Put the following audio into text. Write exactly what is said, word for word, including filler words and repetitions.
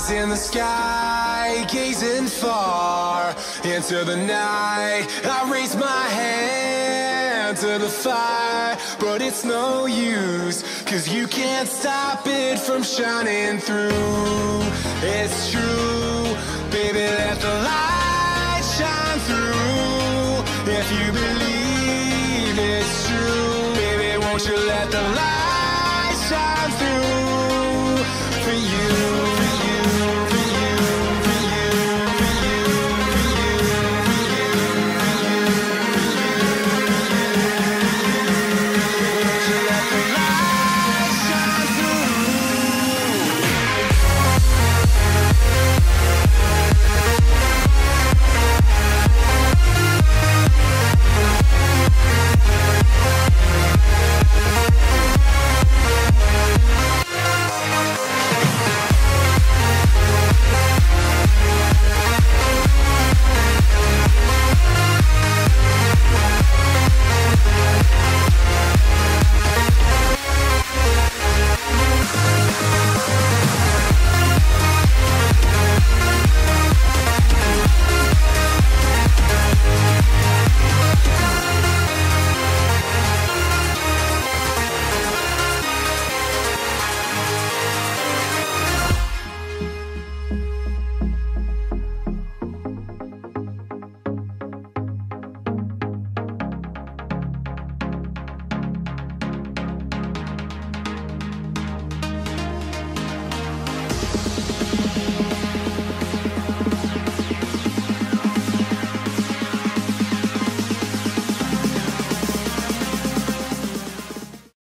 Eyes in the sky, gazing far into the night. I raise my hand to the fire, but it's no use, 'cause you can't stop it from shining through. It's true, baby, let the light shine through. If you believe it's true, baby, won't you let the light shine through for you?